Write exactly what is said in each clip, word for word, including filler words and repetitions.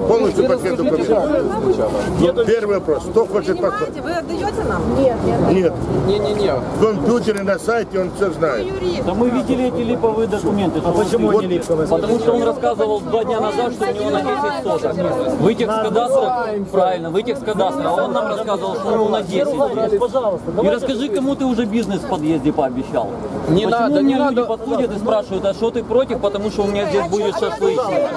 Полностью пакет документов. Первый вопрос. Кто хочет паспорт? Вы отдаете нам? Нет. Нет. Не-не-не. В компьютере на сайте он все знает. Да мы видели эти липовые документы. А почему они липовые? Потому что он рассказывал два дня назад, что у него на десять соток. Вытек с кадастра, правильно, вытек с кадастра. А он нам рассказывал, что у него на десять. Пожалуйста. И расскажи, кому ты уже бизнес в подъезде пообещал. Не Почему надо, мне не люди надо. подходят и спрашивают, а что ты против, потому что у меня здесь будет шашлычник.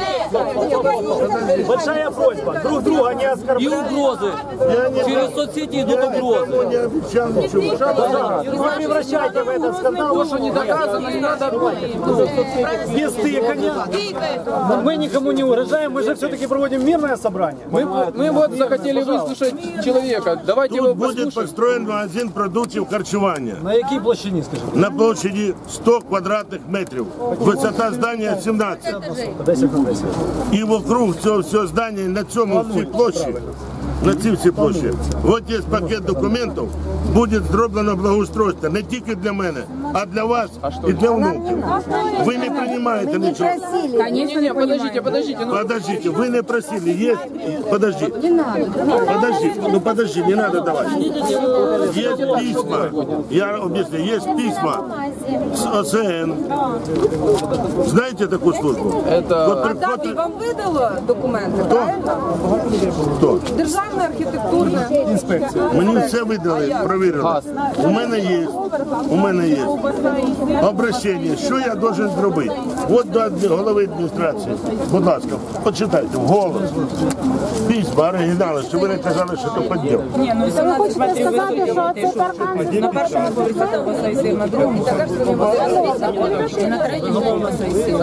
Большая просьба, друг друга не И оскорблять. угрозы. Через соцсети идут угрозы. Я не обещал ничего. Не превращайте в этот скандал. То, что не доказано, не надо Без тыкания. Мы никому не угрожаем, мы же все-таки проводим мирное собрание. Мы, мы вот захотели выслушать человека. Давайте его Тут будет послушаем. построен магазин продуктів харчування. На якій площині, скажіть? На площади сто квадратных метров. Высота здания семнадцать. десять на десять. І вокруг цього всього здання на цьому всій площі, на цій всій площі, от є пакет документів, буде зроблено благоустройство не тільки для мене, а для вас і для внуків. Ви не приймаєте нічого. Не-не-не, подождите, подождите. Ну, Подождите, вы не просили, есть, подожди, подожди, ну подожди, не надо давать. Есть письма, я объясню, есть письма с О С Н. Знаете такую службу? Это- Вот А приходит- ДАБІ вам видало документи, правильно? Хто? Державна архітектурна інспекція. Мені все видали, провірили. У мене є, у мене є обращення, що я должен зробити. От до адмі- голови адміністрації, будь ласка, почитайте, вголос. Письма, оригінали, щоб ви не казали, що це підділ. Ні, ну вісімнадцять метрів висоті, що цей паркан на першому поверсі довго сил, на другому і на третьому довго сил.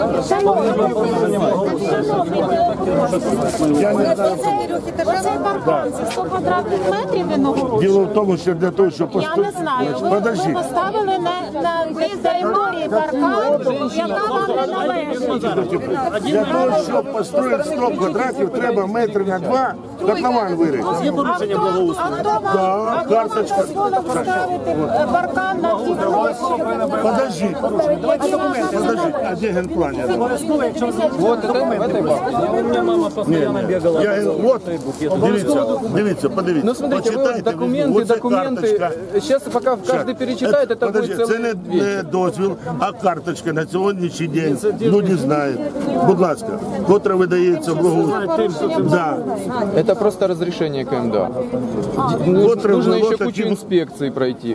Я не знаю. Оцей паркан, це сто квадратних метрів він огорожує. Діло в тому, що для того, щоб Я не поступити... знаю, ви, Подожди. ви поставили на, на цій території паркан, яка вам не належить. Для того, щоб построїти сто квадратів, треба метр на два котлован вирити. Є порушення А благоустрою? хто вам, а хто вам карточка. дозволив ставити паркан на цій площі? Подожди, подожди, а де генплан? Я знаю. вот это в этой бабке. У меня мама постоянно бегала. Я, от, дивіться, дивіться, подивіться. Ну смотрите, вы Почитайте, документы, оце документы. карточка. Сейчас пока каждый перечитает, это Подожди, будет це целый не, не вечер. дозвіл, а карточка на сьогоднішній день. Люди знають. Будь ласка, котра видається в благоустрою. Да. Это просто разрешение К М Д А. Ну, Вот нужно вот еще таким- кучу инспекций пройти.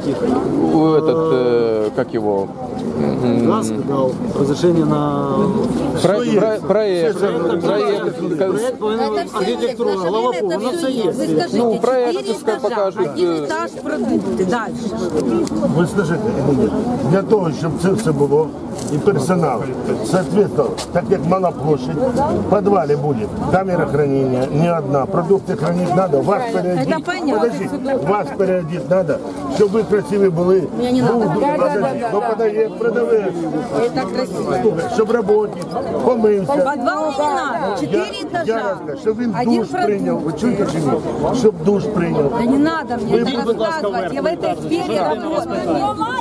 У Этот, э, как его? Газ дав розрішення на Про- є? про- проект. Все це- Проект. проект, повинен архітектура, главаку, воно все є. Ну, проект пускай покажут. Один э, этаж продукти. Дальше. Ви слышите, для того, щоб це все було, і персонал, соответственно, так як мала площадь, в підвалі буде камера хранення, не одна, продукти хранити треба, вас переодіть, Это понятно. подожди, вас переодіть треба, щоб ви красиві були. Мне не надо. Подожди, ну подає, продавець, Это красиво. щоб работник помився. Подвал не надо. Я, Четыре я этажа. розкажу, щоб він Один душ продукт. прийняв, ви чуєте чи ні? Щоб душ прийняв. Да не надо мне Вы, это будь рассказывать. Я в этой сфере работаю.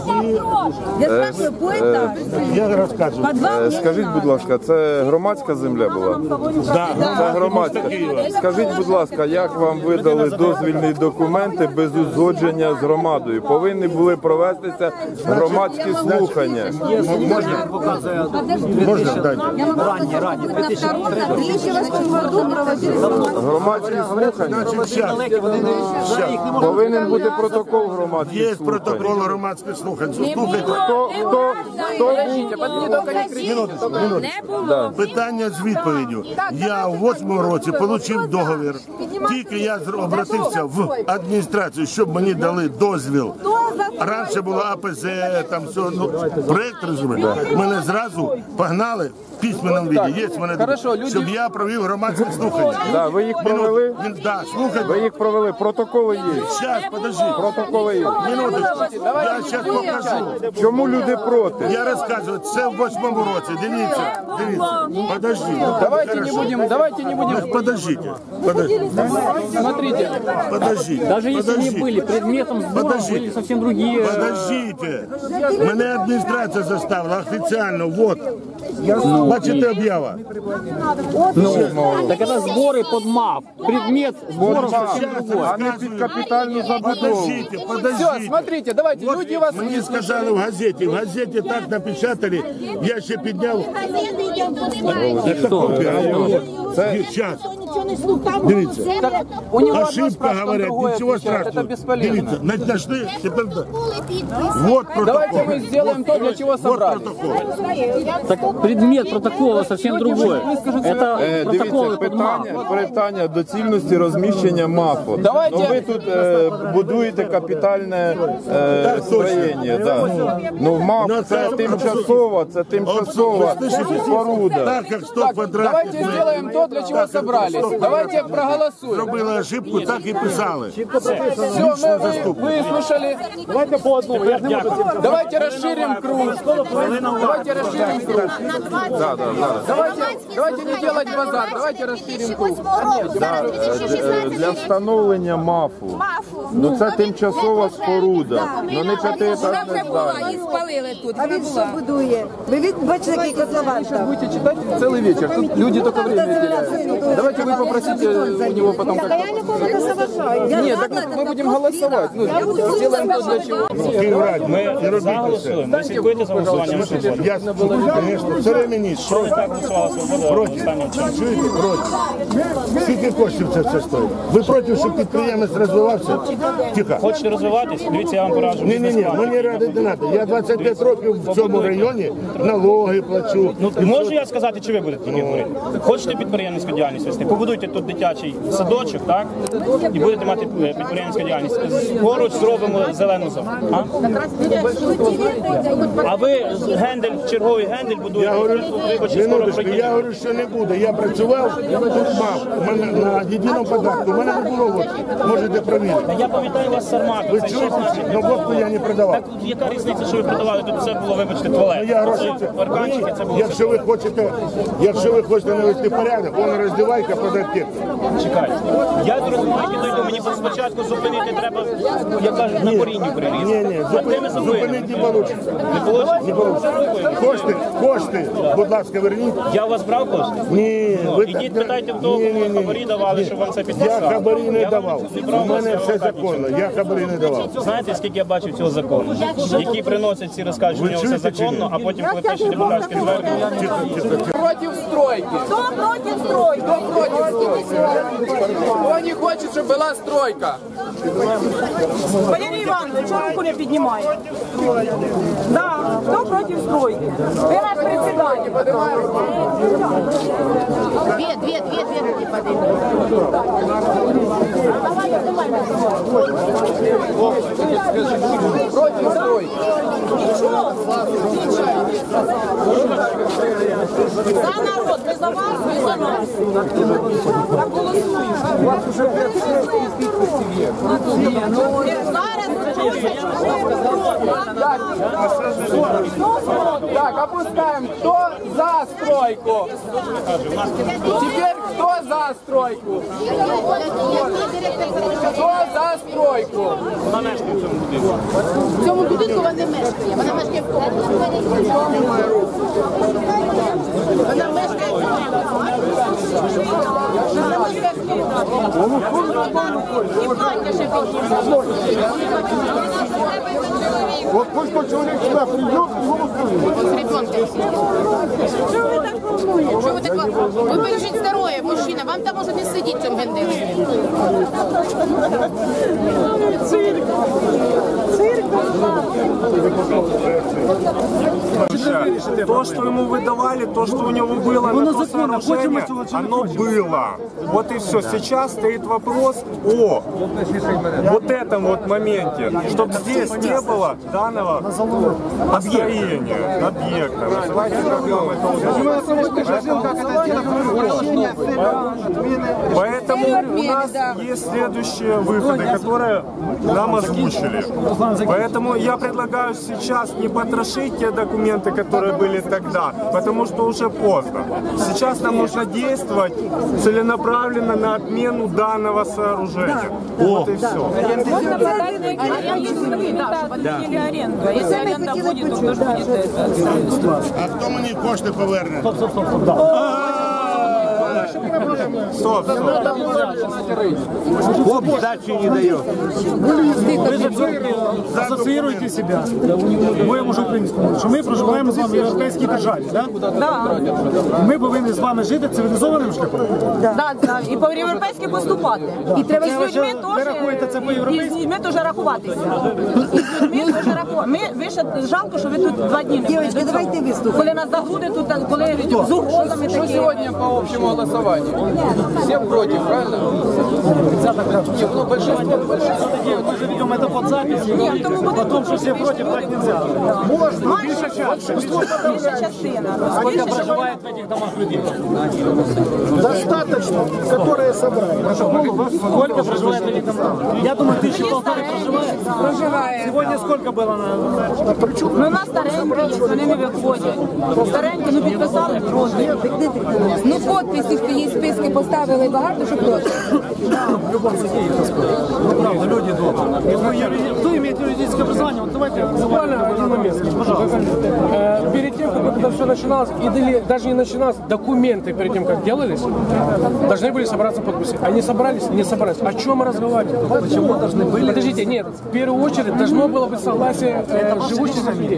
Я спрашиваю по этажу. Я розказую. Подвал мне не Скажіть, будь надо. ласка, це громадська земля була? Да, Це громадська. Скажіть, будь ласка, як вам видали дозвільні документи без узгодження з громадою? Повинні були провестися громадські слухання. Можна? Можна дати? Я могу ранее, ранее. На втором, на третьем году проводили. Громадські слухання. Значить, щас. Повинен бути протокол громадських Є слухань. протокол громадських слухань. Слухайте, Хто, хто, хто да. Питання з відповіддю. Я в восьмому році отримав договір. Тільки я зр- обратився в адміністрацію, щоб мені дали дозвіл. Раніше було А П З, там все, ну, проєкт, розумієте? Мене зразу погнали в письменному віді. Є в мене, Хорошо, люди- щоб я провів громадські слухання. Да, ви їх провели? Він, да, слухайте. Ви їх провели, протоколи є. Щас, подожди. Протоколи є. Минуточку. Я зараз покажу. Чому люди проти? Я розказую, це в восьмому році. Дивіться, дивіться. Подожди. Давайте не будем, давайте не будем. Подождите. Подождите. Смотрите, Подождите. Даже если не Подождите. были, предметом сбора Подождите. были совсем другие. Подождите. Мене адміністрація заставила офіційно, вот. Бачите об'ява? Ну, так это сборы под МАФ. Предмет сборов совсем другой. А не під капітальну забудову. Подождите, Все, подождите. смотрите, давайте, Вот люди вас... мені сказали в газеті, в газеті так напечатали, я ще підняв. Це копія. Сейчас. Дивіться. У него одно Ошибка, спрашивает, говорят, другое ничего отвечает. страшного. Это бесполезно. Дивіться, на- нашли, тепер да. Вот протокол. Давайте мы сделаем то, для чего Вот собрались. протокол. Так предмет протокола совсем другой. Это Е, протоколы Дивіться, под МАФ. питання, питання доцільності розміщення МАФу. Давайте- Ну, ви тут е, будуєте капітальне е, строєння. Да. Ну, МАФ Ну, це це- тимчасова, це тимчасова От, слышите, споруда. Так, як сто Так, квадратних давайте метрів. сделаем то, для чего Так, як собрались. сто Давайте квадратних проголосуем. Зробили ошибку, так і писали. Все, мы вы- выслушали. Давайте по одному. Я ж не можу цим. Давайте расширим круг. Давайте расширим круг. Да, да, да. Давайте, давайте не делать базар. Давайте расширим круг. Е, Для встановлення МАФу. Ну це тимчасова споруда. Ну не п'ятиетажне здання. І спалили тут. А він що будує? Ви від- бачите, який котлован там? Будете читать целый вечер. Тут люди только время теряют. Давайте вы попросите у него потом как-то... Я нікому не заважаю. Я Нет, так мы будем голосовать. Ну, сделаем то, для чего. Київраді, ми і робіть це. Заголосуємо. Ви слідкуєте за голосуванням? Я, звісно, це ремініст. Так голосувала свобода Проти. останнього часу. Чуєте? Проти. Скільки коштів це все стоїть? Ви проти, щоб підприємець розвивався? Тихо. Хочете розвиватись? Дивіться, я вам пораджу. Ні, ні, ні, бізнес-план. мені радити не треба. Я двадцять п'ять років в цьому районі налоги плачу. Ну, можу я сказати, чи ви будете тільки говорити? Хочете підприємницьку діяльність вести? Побудуйте тут дитячий садочок, так? І будете мати е, підприємницьку діяльність. Поруч зробимо зелену зону. А? А ви гендель, черговий гендель будуєте? Я говорю, вибачте, скоро минуточку, пройдіть. я говорю, що не буде. Я працював, тут мав. У мене на єдиному податку. У мене не було водки. Можете провірити. Я пам'ятаю вас з Сармату. Ви Це що чуєте? значить? Ну водку я не продавав. Так яка різниця, що ви продавали? Тут все було, вибачте, туалет. Ну, я гроші Це парканчики, це було. якщо ви хочете, якщо ви хочете навести порядок, вон роздівайка під аптеку. Чекайте. Я з розвитки дойду, мені спочатку зупинити треба, як кажуть, на корінню прирізати. Ні, ні, А де ми зупинити не вийде. Не вийде? Не вийде. Кошти, кошти, будь ласка, верніть. Я у вас брав кошти? Ні, Ну, ви ідіть, так- питайте в того, Ні, ні, кому ні. хабарі давали, щоб вам це підписали. Я хабарі не Я вам давав. не брав, У мене я все вам так законно. Я хабарі не давав. Знаєте, скільки я бачив цього закону? Які приносять ці розкажуть, що в нього все чуєте чи ні? законно, а потім, коли пише депутатське звернення, Против стройки. Хто проти стройки? Кто против стройки? Кто не хочет, чтобы была стройка? Валерій Іванович, чому руку не піднімає? Да, хто проти стройки? Ви наш председатель. Дві, дві, дві, дві, подивіться. Против стройки. За народ, ми за вас, ви за нас. Так голосуємо. Зараз Так, опускаем. Кто за стройку? Теперь кто за стройку? Кто за стройку? вона мешкає в цьому будинку. В цьому будинку вона не мешкає. Вона мешкає в тому. Вона мешкає в От пусть чоловік сюди прийде. З ребенком. Чого ви так волнуєте? Що ви так? Ви бережіть здоров'я, мужчина. Вам там може не сидіти в цьому генделі. Цирк. Цирк. То, что ему выдавали, то, что у него было на то сооружение, оно было. Вот и все. Сейчас стоит вопрос о вот этом вот моменте, чтобы здесь не было данного построения, объекта. Называйте, как вам это удобно. Поэтому у нас есть следующие выходы, которые нам озвучили. Поэтому я предлагаю сейчас не потрошить те документы, которые были тогда, потому что уже поздно. Сейчас нам нужно действовать целенаправленно на отмену данного сооружения. Вот и все. Можно подать на аренду, да, чтобы отменили аренду. А если аренда будет, то кто же будет это? А хто мені кошти поверне? Стоп, стоп. Хоп, здачі не дає. Асоціюйте себе. Ми може українському, що ми проживаємо з вами в європейській державі, так? Да. Ми повинні з вами жити цивілізованим шляхом. Да, да. І по-європейськи поступати. І треба з людьми ви рахуєте це теж, і по-європейськи? з людьми теж рахуватися. І з людьми теж рахувати. Ми, ви ще жалко, що ви тут два дні не були. давайте виступимо. Коли нас загруди тут, коли з угрозами Что такі. сегодня по общему голосованию? Все против, правильно? Нет, ну большинство, большинство. Мы же ведем это под запись, Ні, тому буде о том, что все против, так нельзя. Можно. Більша частина. Сколько проживает в этих домах людей? Достаточно, которые собрали. Сколько проживает в этих домах? Я думаю, тысячи полторы проживает. Проживає. Сегодня сколько было на... Ну, у нас старенькі є, вони не виходять. Старенькі, ну підписали проти. Ну, подписи, хто є списки, поставили багато, що проти. Правда, люди добрые. Кто имеет юридическое образование? Вот давайте буквально один момент, пожалуйста. Э, Перед тем, как это все начиналось, или даже не начиналось, документы перед тем, как делались, должны были собраться подписи. Они собрались? Не собрались. О чем мы разговариваем? Почему должны были? Подождите, нет. В первую очередь должно было быть согласие э, живущих здесь людей.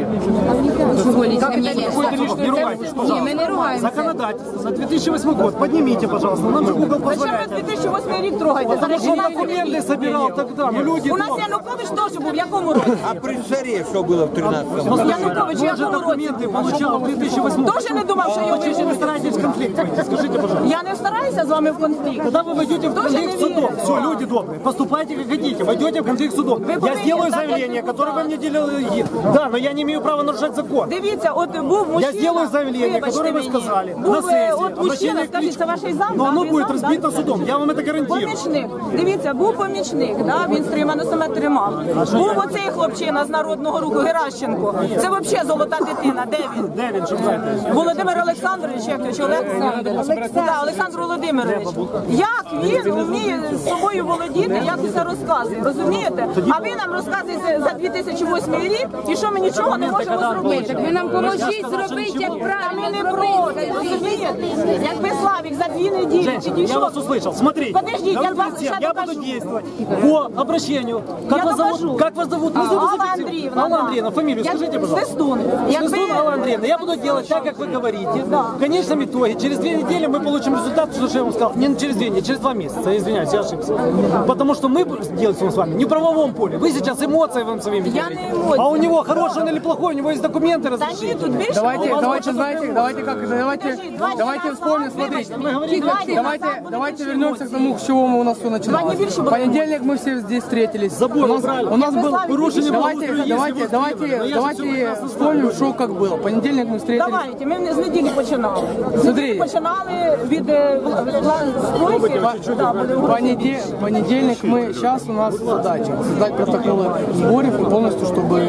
Ні, ми не ругаємося. Законодательство за две тысячи восьмой год. Поднимите, пожалуйста. Нам же Google Зачем позволяет. ви дві тисячі восьмий рік трогаєте? За Он документы собирал тогда. Ну, люди У нас Янукович теж був в якому році? А при царе що було в тринадцятому? Янукович в Он же якому році? документы получал в две тысячи восьмом. Тоже не думав, що його Почему вы вижили? стараетесь в конфликт войти? Скажите, пожалуйста. Я не стараюся з вами в конфлікт. Когда вы войдете в Тоже конфликт не с судом, верю. все, люди добрые, поступайте как хотите, войдете в конфликт с судом. Вы Я повинні сделаю так, заявление, як которое вы мне делали. Да, но я не имею права нарушать закон. Дивіться, от був мужчина. Я сделаю заявление, вибачте которое вы мені, сказали був, на е, сессии. От мужчина, Обращение к скажіть, це Кличко. ваш зам, Но да? оно Ви будет зам, разбито да? судом, я вам это гарантирую. Помічник. Дивіться, був помічник, да? Він стримано себе тримав. Був оцей хлопчина з Народного Руху Геращенко. Це взагалі золота дитина. Де він? Де він, щоб знаєте? Володимир Олександрович, як то, чи Олександр? Да, Олександр Володимирович. Як він вміє з собою володіти, як усе розказує, розумієте? А ви нам розказуєте за дві тисячі восьмий рік, і що ми нічого не можемо зробити. Ви нам поможіть зробити, як Та ми правильно не проти, розумієте? Якби Славік за дві неділі Женщина, підійшов. я вас услышал. Смотрите, Подождите, я давайте вам всем, сейчас я докажу. буду действовать по обращению. Как Я вас докажу. зовут? Как вас зовут? Мы Алла зовут зафиксируем. Андреевна, Алла да. Андреевна, фамилию Я скажите, пожалуйста. Свистун. Свистун Якби- Алла Андреевна, я буду делать так, как вы говорите. В конечном итоге, через две недели мы получим результат, что я вам сказал. Не через две недели, через два месяца. Я извиняюсь, я ошибся. Потому что мы делаем с вами не в правовом поле. Вы сейчас эмоции вам своими Я делаете. не емоції. А у него хороший он или плохой, у него есть документы Та ні, разрешения. тут більше. Давайте, у вас давайте, больше знаете, проблем. давайте как, давайте, Подожди, два дня давайте назад, вспомним, смотрите, вибачте, мы говорили, два дня давайте, назад буде давайте більше вернемся к емоцій. тому, с чего мы у нас все начиналось. Два дня більше В буде понедельник мы все здесь встретились. Забор у нас, убрали. у нас Я был представлю, порушение Давайте, благоустройства, давайте, если давайте, вы давайте, давайте давайте вспомним, что как было. В понедельник мы встретились. Давайте, ми з неділі починали. З Смотри. неділі починали від е, вла- вла- стройки. Да, були В понеде- в понедельник мы, сейчас у нас задача создать протоколы сборов и полностью, чтобы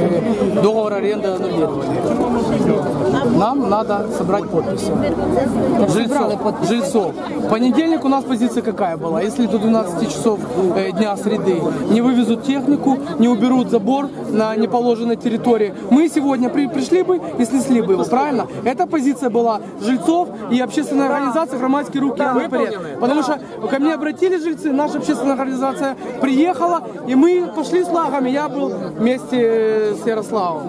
э, договор аренды аннулировали. Нам надо собрать подписи. Жильцов. Жильцов. В понедельник у нас позиция какая была? Если до двенадцати часов э, дня среды не вывезут технику, не уберут забор на неположенной территории, мы сегодня при, пришли бы и снесли бы его, правильно? Эта позиция была жильцов и общественная организация «Громадский рух и порядок». Потому что ко мне обратились жильцы, наша общественная организация приехала, и мы пошли с флагами. Я был вместе э, с Ярославом.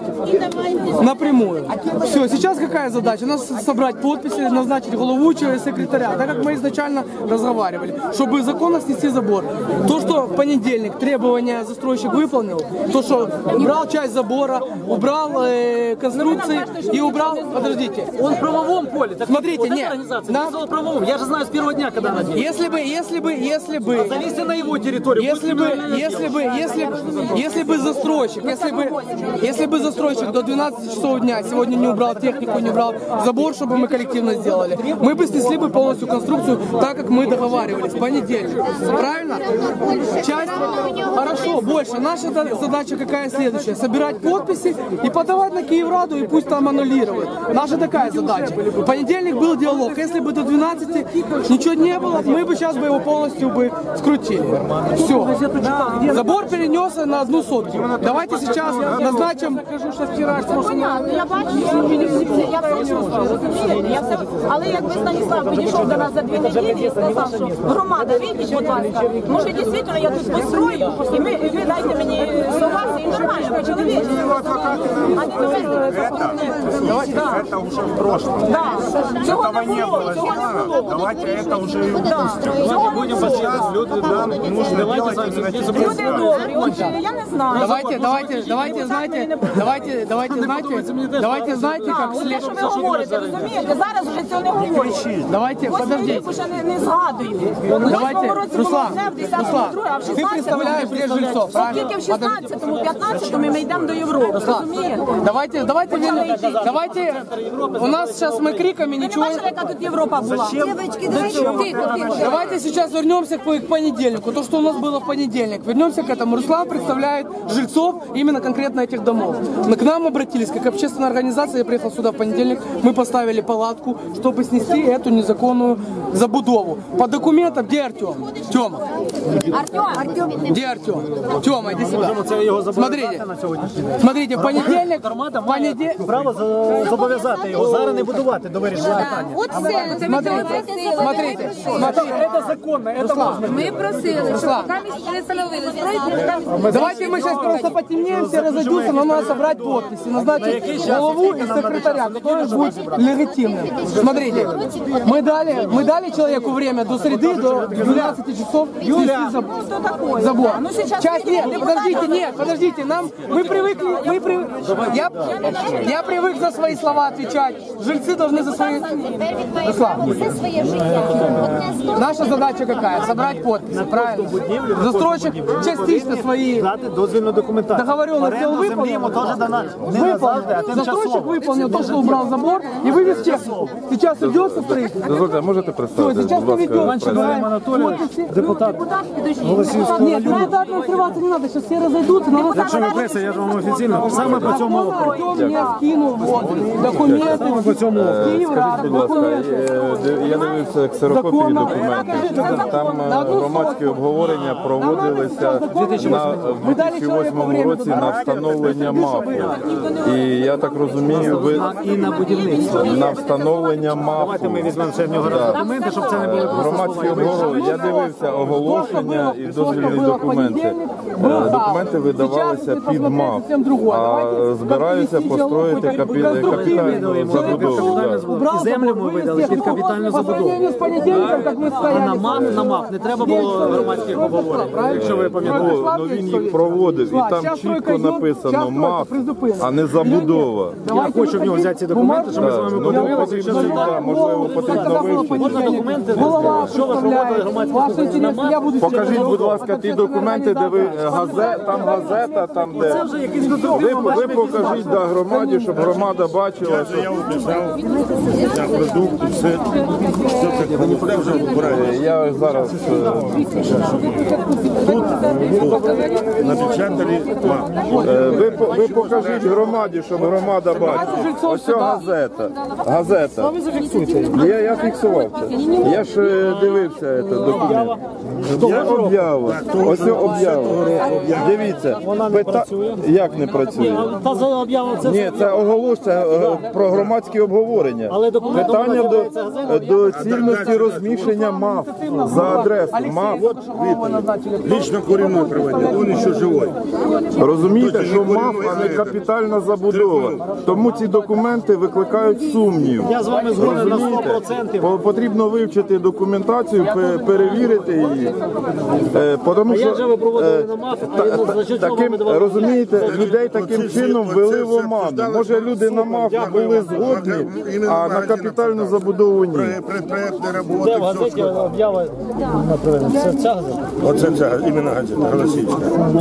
Напрямую. Все, сейчас какая задача? У нас собрать подписи, назначить головучего и секретаря. Так как мы изначально разговаривали, чтобы законно снести забор. То, что в понедельник требования застройщик выполнил, то, что убрал часть забора, убрал э, конструкции и убрал... Подождите. Он в правовом поле. Так Смотрите, вот, нет. эта организация На- написала в правовом. Я же знаю с первого дня, когда она делает. Если бы, если бы, если бы... Зависит на его территорию. Если бы, если бы, если, если бы застройщик, если бы, если бы застройщик до двенадцати часов дня сегодня не убрал технику, не убрал забор, чтобы мы коллективно сделали, мы бы снесли бы полностью конструкцию так, как мы договаривались, в понедельник. Правильно? Часть, хорошо, больше. Наша задача какая следующая? Собирать подписи и подавать на Киевраду, и пусть там аннулируют. Наша такая задача. В понедельник был диалог. Если бы до двенадцати ничего не было, мы бы сейчас бы его полностью бы скрутили. Все. Забор перенесся на одну сотку. Давайте сейчас назначим... Понятно, я бачу, я все чувствую, розумієте? Я все... Але якби Станіслав підійшов до нас за дві неділі і сказав, що громада, вийдіть, будь ласка, може дійсно я тут построю, і ви, і ви дайте мені согласие, і нормально, по-чоловічці. Это уже в прошлом. Этого не было сделано. Давайте это уже и упустим. Сейчас люди нам нужно делать именно те Люди добрі, отже, я не знаю. Давайте, давайте, давайте, знаете, давайте, давайте, знаете, давайте, знаете, как От те, след... що ви говорите, розумієте? Зараз вже цього не говорять. Давайте, Восьмий подождите. рік уже не, не згадують. Давайте, Руслан, Руслан, а в ты представляешь здесь жильцов, От правильно? тільки в шістнадцятому, п'ятнадцятому ми йдемо до Європи, розумієте? Давайте, давайте, вер- давайте, у нас сейчас мы криками Ви не ничего... бачили, яка тут Європа була? Дівчатки, давайте. Давайте сейчас вернемся к, к понедельнику, то, что у нас было в понедельник. Вернемся к этому. Руслан представляет жильцов именно конкретно этих домов. Мы к нам обратились, как общественная организация, я приехал сюда в понедельник, мы поставили палатку, чтобы снести эту незаконную забудову. По документам, где Артем? Тема. Артем, Где Артем? Тема, иди сюда. Смотрите, смотрите, в понедельник, в понедельник, Право зобов'язати його зараз не будувати до вирішення питання. от все. смотрите, смотрите, смотрите. Це законно, це можна. Ми просили, щоб Руслан. поки не встановили стройку, Давайте мы сейчас просто потемнеем, все разойдутся, но надо собрать подписи, назначить голову и секретаря, который будет легитимным. Смотрите, мы дали, мы дали человеку время до среды, до двенадцати часов снести забор. забор. Часть нет, подождите, нет, подождите, нам, мы привыкли, мы привыкли, я, я привык за свои слова отвечать, жильцы должны за свои... Руслан, наша задача какая? Собрать подписи, правильно? Застройщик частично свои Дозвільну документацію. договоренности он выполнил. Выполнил. Застройщик выполнил то, что убрал забор и вывез технику. Сейчас идется строительство. Дозвольте, можете Все, представити, сейчас будь ласка, поведем, собираем Анатольевич, подписи. депутат. Нет, депутат нам срываться не надо, сейчас все разойдутся. Но Якщо ви преса, я ж вам офіційно саме по цьому округу. Артем мне скинул вот, документы по цьому округу. Киеврада, Будь ласка, документы. е, я дивився ксерокопії Законно. документів. Там е, громадські обговорення проводилися на, в дві тисячі восьмому році на встановлення МАФу. І я так розумію, ви І на будівництво. на встановлення МАФу. Давайте ми візьмемо ще в нього Да. документи, щоб це не були просто Громадські слова. обговорення. Я дивився оголошення і дозвільні документи. Е, Документи видавалися під МАФ, а збираються построїти капі- капітальну забудову. Да. І землю ми видали під капітальну забудову. А на МАФ, на МАФ не треба було громадських обговорень, якщо ви пам'ятаєте. Ну, ну він їх проводив, і там чітко написано МАФ, а не забудова. Я хочу в нього взяти ці документи, щоб ми з Так, вами ну, подивилися. Якщо це да, можливо, потрібно вивчити. можна документи, Голова що ви проводили громадські интересы, я буду Покажіть, будь ласка, ті документи, де ви газета, там газета, там де. Ви, ви покажіть да, громаді, щоб громада бачила, що Я вписав за продукти, все, все таке. Нікуди вже вбираю. я зараз е, Напечатали МАФ. е, ви, по- ви покажіть громаді, щоб громада бачила. Ось ця газета. Газета. Я, я фіксував це. Я ж е, дивився це документ. Я об'ява. Ось ця об'ява. Дивіться. Пита... Як не працює? Та за об'яву це Ні, це оголошення е, про громадські обговорення. Але документ Питання до, до цільності розміщення МАФ за адресою МАФ. Лично куриной проводил, он еще живой. Розумієте, що МАФ, а не капітальна забудова. Тому ці документи викликають сумнів. Я з вами згоден на сто Розумієте? процентів. По- потрібно вивчити документацію, пе- перевірити її. Е, Тому А що як же ви проводили е, намаз, а та- йому та- за що цього таким, ви давали? розумієте, людей таким Оці чином всі- ввели оце в все оману. обсуждали Може люди на МАФ були згодні, а на капітальну забудову ні. Предприятні Де роботи, в газеті все. об'ява на проведення? Це ця газета? Оце ця, іменно газета, Голосівська.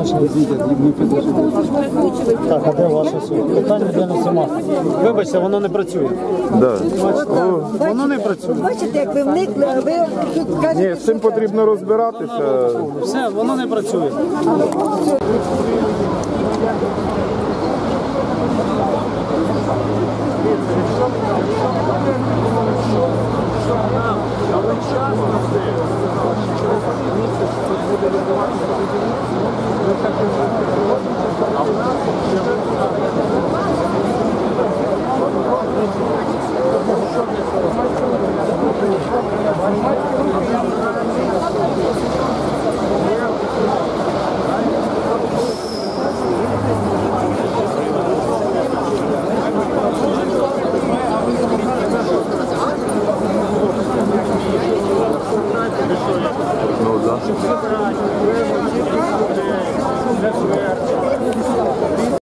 Так, а де ваша суть? Питання де на сімах. Вибачте, воно не працює. Да. О, Воно не працює. Бачите, як ви вникли, а ви тут ні, кажете, з цим потрібно розбиратися. Все, воно не працює. Ну, да.